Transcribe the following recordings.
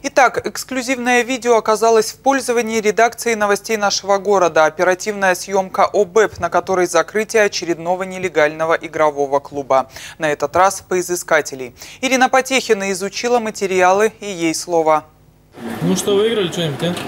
Итак, эксклюзивное видео оказалось в пользовании редакции новостей нашего города. Оперативная съемка ОБЭП, на которой закрытие очередного нелегального игрового клуба. На этот раз поизыскателей. Ирина Потехина изучила материалы, и ей слово. Ну что, выиграли что-нибудь, а?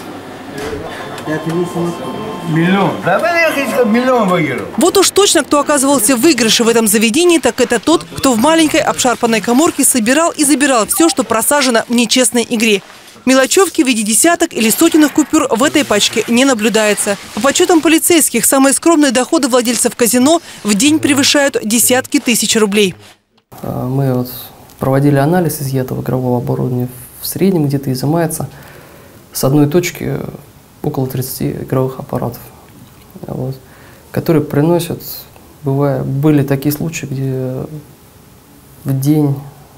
Миллион. Миллион выиграл. Вот уж точно, кто оказывался в выигрыше в этом заведении, так это тот, кто в маленькой обшарпанной каморке собирал и забирал все, что просажено в нечестной игре. Мелочевки в виде десяток или сотенных купюр в этой пачке не наблюдается. По подсчетам полицейских, самые скромные доходы владельцев казино в день превышают десятки тысяч рублей. Мы проводили анализ изъятого игрового оборудования. В среднем где-то изымается с одной точки около 30 игровых аппаратов, которые приносят, были такие случаи, где в день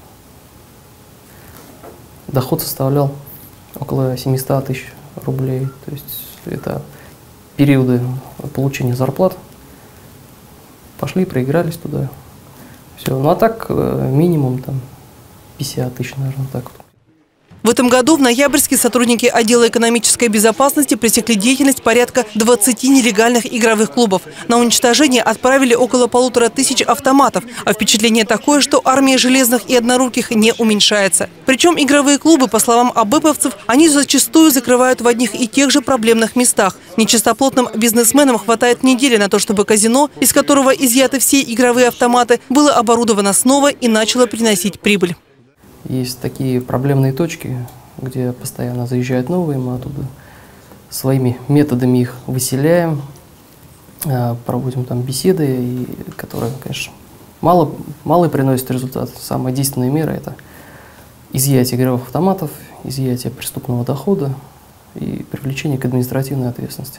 доход составлял около 700 тысяч рублей. То есть это периоды получения зарплат. Пошли, проигрались туда. Все. Ну а так минимум там 50 тысяч, наверное, так. В этом году в Ноябрьске сотрудники отдела экономической безопасности пресекли деятельность порядка 20 нелегальных игровых клубов. На уничтожение отправили около 1500 автоматов. А впечатление такое, что армия железных и одноруких не уменьшается. Причем игровые клубы, по словам АБЭПовцев, они зачастую закрывают в одних и тех же проблемных местах. Нечистоплотным бизнесменам хватает недели на то, чтобы казино, из которого изъяты все игровые автоматы, было оборудовано снова и начало приносить прибыль. Есть такие проблемные точки, где постоянно заезжают новые, мы оттуда своими методами их выселяем, проводим там беседы, которые, конечно, мало приносят результат. Самая действенная мера – это изъятие игровых автоматов, изъятие преступного дохода и привлечение к административной ответственности.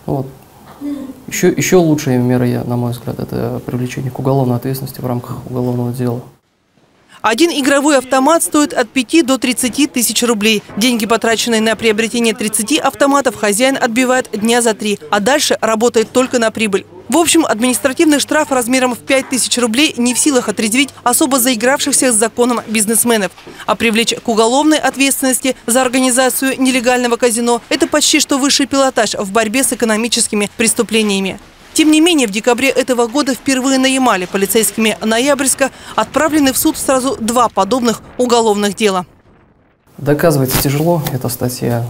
Еще лучшая мера, на мой взгляд, это привлечение к уголовной ответственности в рамках уголовного дела. Один игровой автомат стоит от 5 до 30 тысяч рублей. Деньги, потраченные на приобретение 30 автоматов, хозяин отбивает дня за 3, а дальше работает только на прибыль. В общем, административный штраф размером в 5000 рублей не в силах отрезвить особо заигравшихся с законом бизнесменов. А привлечь к уголовной ответственности за организацию нелегального казино – это почти что высший пилотаж в борьбе с экономическими преступлениями. Тем не менее, в декабре этого года впервые на Ямале полицейскими Ноябрьска отправлены в суд сразу 2 подобных уголовных дела. Доказывается тяжело. Эта статья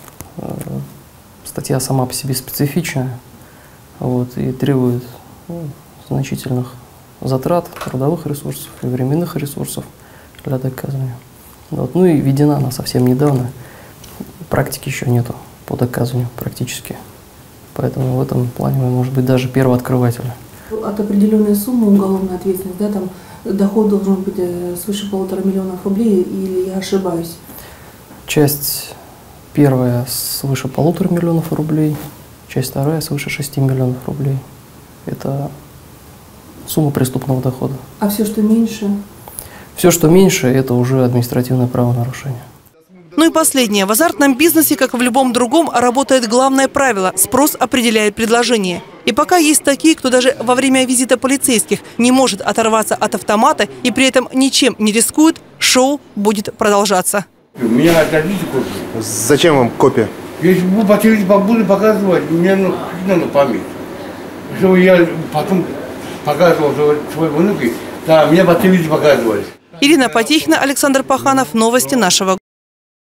сама по себе специфичная и требует значительных затрат трудовых ресурсов и временных ресурсов для доказывания. Ну и введена она совсем недавно. Практики еще нету по доказыванию практически. Поэтому в этом плане мы, может быть, даже первооткрыватели. От определенной суммы уголовной ответственности, да, там доход должен быть свыше 1,5 миллиона рублей, или я ошибаюсь? Часть первая свыше 1,5 миллиона рублей, часть вторая свыше 6 миллионов рублей. Это сумма преступного дохода. А все, что меньше? Все, что меньше, это уже административное правонарушение. Ну и последнее. В азартном бизнесе, как и в любом другом, работает главное правило – спрос определяет предложение. И пока есть такие, кто даже во время визита полицейских не может оторваться от автомата и при этом ничем не рискует, шоу будет продолжаться. Меня отдадите копию? Зачем вам копия? Если по телевизору буду показывать, мне надо память. Чтобы я потом показывал своей внуке, да, меня по телевизору показывали. Ирина Потехина, Александр Паханов. Новости нашего